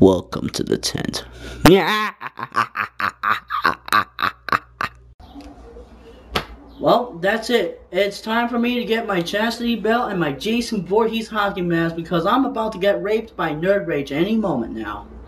Welcome to the tent. Well, that's it. It's time for me to get my chastity belt and my Jason Voorhees hockey mask because I'm about to get raped by Nerd Rage any moment now.